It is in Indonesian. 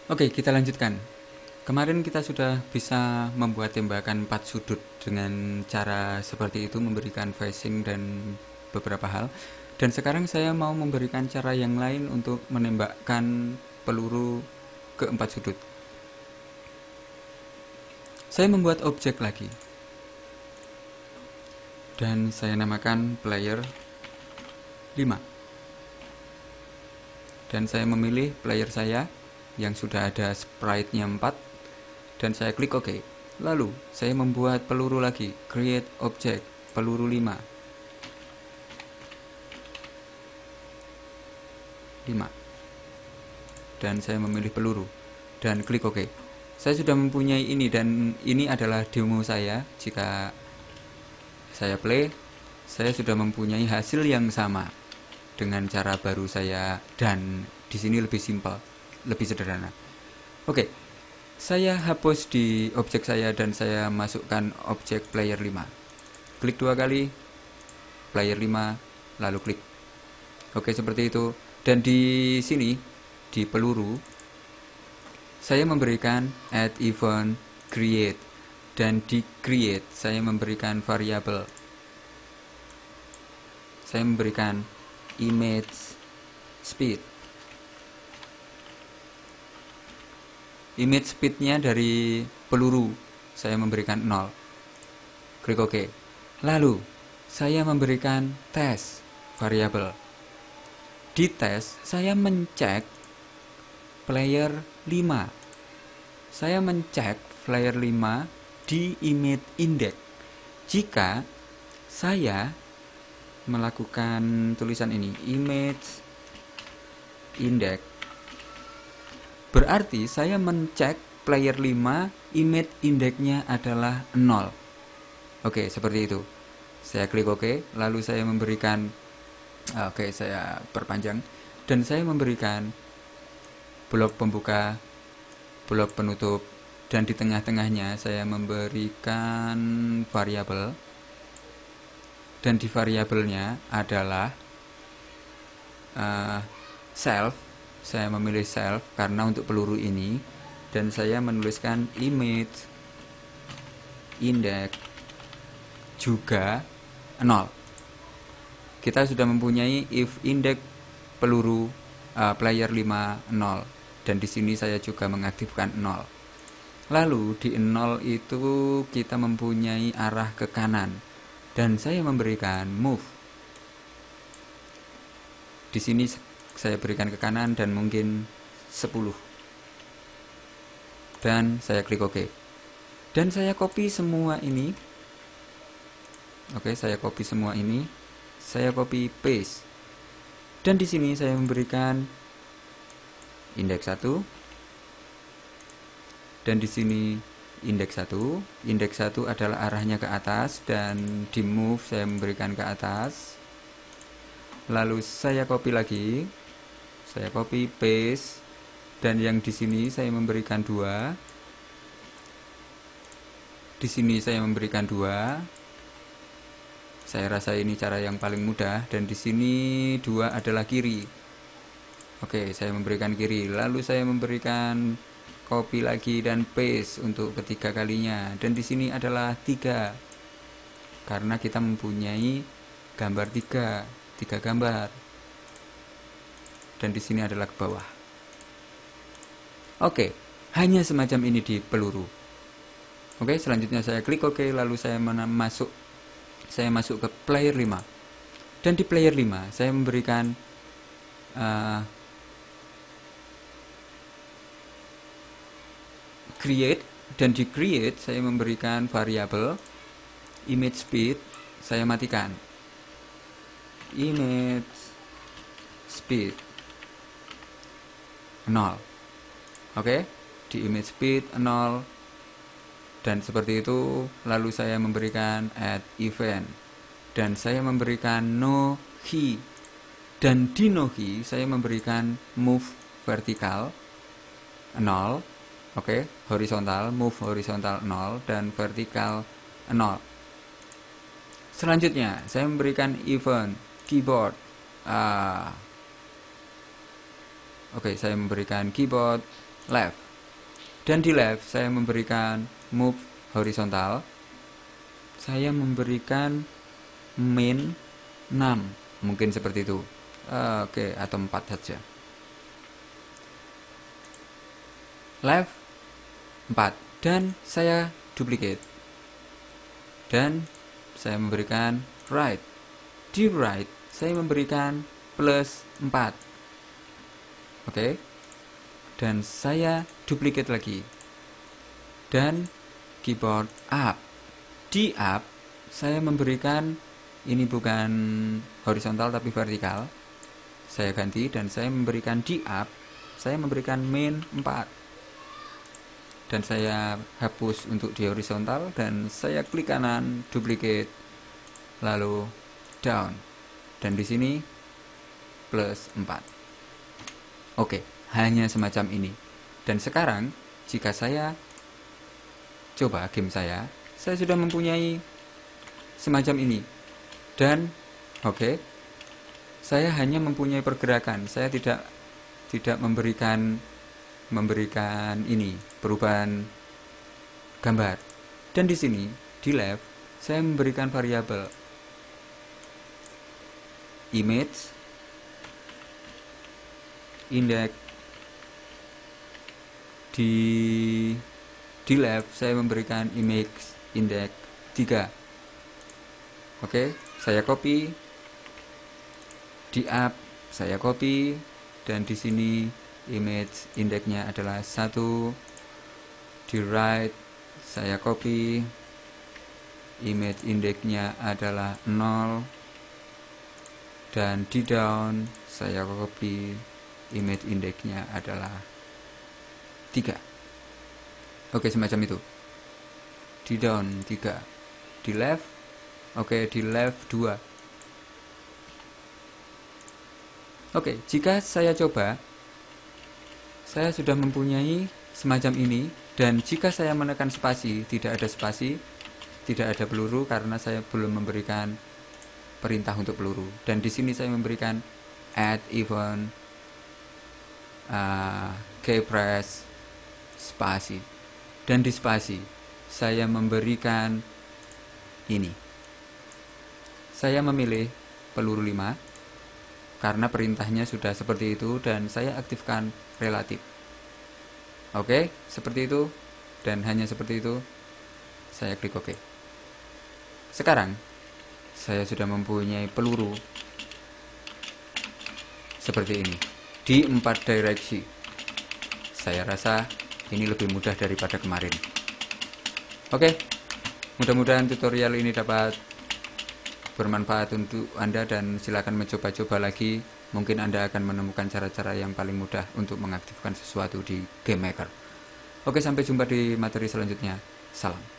Oke, kita lanjutkan. Kemarin kita sudah bisa membuat tembakan 4 sudut dengan cara seperti itu, memberikan facing dan beberapa hal. Dan sekarang saya mau memberikan cara yang lain untuk menembakkan peluru ke 4 sudut. Saya membuat objek lagi. Dan saya namakan player 5. Dan saya memilih player saya yang sudah ada sprite-nya 4 dan saya klik OK. Lalu saya membuat peluru lagi, create object peluru 5. Dan saya memilih peluru dan klik OK. Saya sudah mempunyai ini dan ini adalah demo saya. Jika saya play, saya sudah mempunyai hasil yang sama dengan cara baru saya, dan di sini lebih simpel, lebih sederhana. Oke, saya hapus di objek saya dan saya masukkan objek player 5. Klik 2 kali, player 5, lalu klik. Oke, seperti itu. Dan di sini, di peluru, saya memberikan add event create. Dan di create, saya memberikan variabel. Saya memberikan image speed. Image speednya dari peluru saya memberikan 0. Klik OK. Lalu saya memberikan test variabel. Di test saya mencek player 5. Saya mencek player 5 di image index. Jika saya melakukan tulisan ini, image index, berarti saya mencek player 5, image indexnya adalah 0. Oke, seperti itu. Saya klik OK, lalu saya memberikan saya perpanjang dan saya memberikan blok pembuka, blok penutup, dan di tengah-tengahnya saya memberikan variabel. Dan di variabelnya adalah self. Saya memilih self karena untuk peluru ini, dan saya menuliskan image index juga 0. Kita sudah mempunyai if index peluru player 5 0, dan di sini saya juga mengaktifkan 0. Lalu di 0 itu kita mempunyai arah ke kanan dan saya memberikan move. Di sini saya berikan ke kanan dan mungkin 10. Dan saya klik OK. Dan saya copy semua ini. Oke, saya copy semua ini. Saya copy paste. Dan di sini saya memberikan indeks 1. Dan di sini indeks 1. Indeks 1 adalah arahnya ke atas dan di move saya memberikan ke atas. Lalu saya copy lagi. Saya copy paste dan yang di sini saya memberikan 2. Di sini saya memberikan 2. Saya rasa ini cara yang paling mudah, dan di sini 2 adalah kiri. Oke, saya memberikan kiri. Lalu saya memberikan copy lagi dan paste untuk ketiga kalinya. Dan di sini adalah 3. Karena kita mempunyai gambar 3 gambar. Dan di sini adalah ke bawah. Oke, hanya semacam ini di peluru. Oke, selanjutnya saya klik OK, lalu saya masuk ke player 5. Dan di player 5 saya memberikan create, dan di create saya memberikan variabel image speed. Saya matikan image speed 0. Oke, di image speed 0. Dan seperti itu. Lalu saya memberikan add event dan saya memberikan no key, dan di no key saya memberikan move vertikal 0. Oke, horizontal, move horizontal 0 dan vertikal 0. Selanjutnya saya memberikan event keyboard. Oke, saya memberikan keyboard left. Dan di left saya memberikan move horizontal. Saya memberikan min 6, mungkin seperti itu. Oke, atau 4 saja. Left 4 dan saya duplicate. Dan saya memberikan right. Di right saya memberikan plus 4. Oke. Dan saya duplicate lagi. Dan keyboard up. Di up saya memberikan, ini bukan horizontal tapi vertikal. Saya ganti dan saya memberikan di up, saya memberikan min 4. Dan saya hapus untuk di horizontal dan saya klik kanan, duplicate, lalu down. Dan di sini plus 4. Oke, hanya semacam ini. Dan sekarang jika saya coba game saya sudah mempunyai semacam ini. Dan oke, saya hanya mempunyai pergerakan. Saya tidak memberikan ini perubahan gambar. Dan di sini di left saya memberikan variabel image index. Di left saya memberikan image index 3. Oke, saya copy. Di up saya copy dan di sini image indexnya adalah 1. Di right saya copy, image indexnya adalah 0. Dan di down saya copy, image indexnya adalah 3. Oke, semacam itu. Di down 3. Di left, oke, di left 2. Oke, jika saya coba, saya sudah mempunyai semacam ini. Dan jika saya menekan spasi, tidak ada spasi, tidak ada peluru karena saya belum memberikan perintah untuk peluru. Dan di sini saya memberikan add event key press spasi. Dan di spasi saya memberikan ini. Saya memilih peluru 5 karena perintahnya sudah seperti itu dan saya aktifkan relatif. Oke, seperti itu dan hanya seperti itu. Saya klik OK. Sekarang saya sudah mempunyai peluru seperti ini di 4 direksi. Saya rasa ini lebih mudah daripada kemarin. Oke, mudah-mudahan tutorial ini dapat bermanfaat untuk Anda dan silakan mencoba-coba lagi. Mungkin Anda akan menemukan cara-cara yang paling mudah untuk mengaktifkan sesuatu di Game Maker. Oke, sampai jumpa di materi selanjutnya. Salam.